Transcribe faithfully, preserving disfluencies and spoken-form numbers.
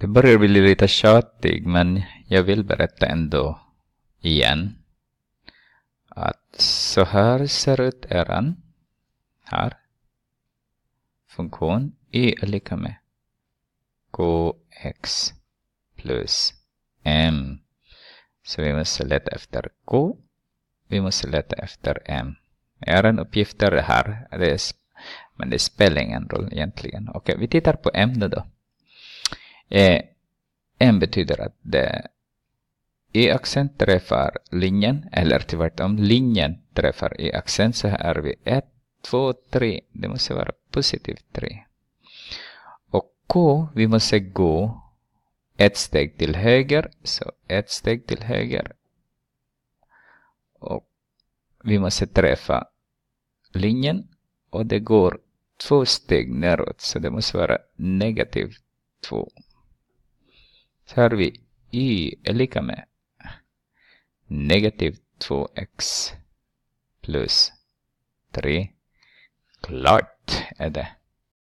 Det börjar bli lite tjatig, men jag vill berätta ändå igen att så här ser ut eran här funktion y är lika med kx plus m. Så vi måste leta efter k, vi måste leta efter m. Eran uppgifter är här, det är, men det spelar ingen roll egentligen. Okej, vi tittar på m då. då. Eh, m betyder att det y-axeln träffar linjen, eller tvärtom, linjen träffar y-axeln. Så här är vi ett, två, tre. Det måste vara positivt tre. Och k, vi måste gå ett steg till höger. Så ett steg till höger. Och vi måste träffa linjen. Och det går två steg neråt. Så det måste vara negativ två. Så har vi y är lika med negativ två x plus tre. Klart är det.